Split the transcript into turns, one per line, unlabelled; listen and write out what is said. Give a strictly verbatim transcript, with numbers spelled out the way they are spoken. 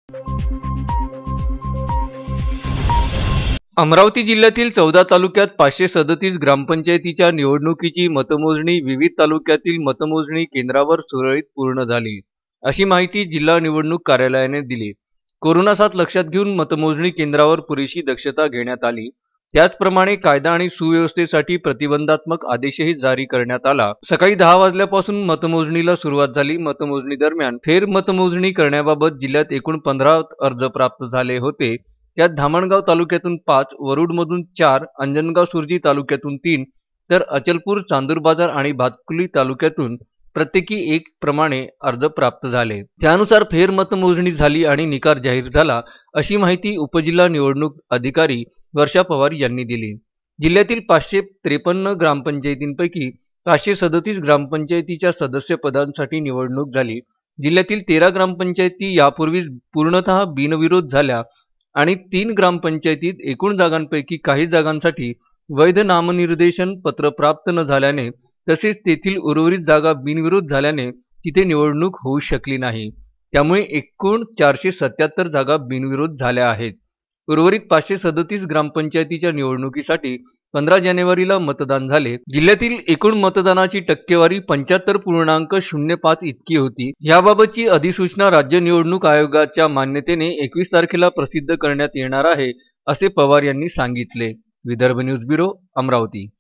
अमरावती जिल्ह्यातील चौदा तालुक्यात पाचशे सदतीस ग्रामपंचायतीच्या निवडणुकीची मतमोजणी विविध तालुक्यातील मतमोजणी केंद्रावर सुरळीत पूर्ण झाली, अशी माहिती जिल्हा निवडणूक कार्यालयाने दिली। कोरोना साथ लक्षात घेऊन मतमोजणी केंद्रावर पुरेशी दक्षता घेण्यात आली। त्याचप्रमाणे कायदा आणि सुव्यवस्थेसाठी प्रतिबंधात्मक आदेशही जारी करण्यात आला। सकाळी दहा वाजल्यापासून मतमोजणीला सुरुवात झाली। मतमोजणी दरम्यान फेर मतमोजणी करण्याबाबत जिल्ह्यात एकूण पंधरा अर्ज प्राप्त झाले होते। त्यात धामणगाव तालुक्यातून पाच, वरुडमधून चार, अंजनगाव सुर्जी तालुक्यातून तीन, तर अचलपूर, चांदूर बाजार आणि भातकुली तालुक्यातून प्रत्येकी एक प्रमाणे अर्ज प्राप्त झाले। त्यानुसार फेर मतमोजणी झाली आणि निकाल जाहीर झाला, अशी माहिती उपजिल्हा निवडणूक अधिकारी वर्षा पवार यांनी दिली। जिल्ह्यातील पाचशे त्रेपन्न ग्रामपंचायतींपैकी पाचशे सदतीस ग्रामपंचायतीच्या सदस्यपदांसाठी निवडणूक झाली। जिल्ह्यातील तेरा ग्रामपंचायती यापूर्वीच पूर्णतः बिनविरोध झाल्या आणि तीन ग्रामपंचायतीत एकूण जागांपैकी काही जागांसाठी वैध नामनिर्देशन पत्र प्राप्त न झाल्याने तसेच तेथील उर्वरित जागा बिनविरोध झाल्याने तिथे निवडणूक होऊ शकली नाही। त्यामुळे एकूण चारशे सत्याहत्तर जागा बिनविरोध झाल्या आहेत। उर्वरित पाचशे सदतीस ग्रामपंचायतीच्या निवडणुकीसाठी पंधरा जानेवारीला मतदान झाले। जिल्ह्यातील एकूण मतदानाची टक्केवारी पंच्याहत्तर पूर्णांक शून्य पाच इतकी होती। याबाबतची अधिसूचना राज्य निवडणूक आयोगाच्या मान्यतेने एकवीस तारखेला प्रसिद्ध करण्यात येणार आहे, असे पवार यांनी सांगितले। Vidarbha news bureau, Amravati.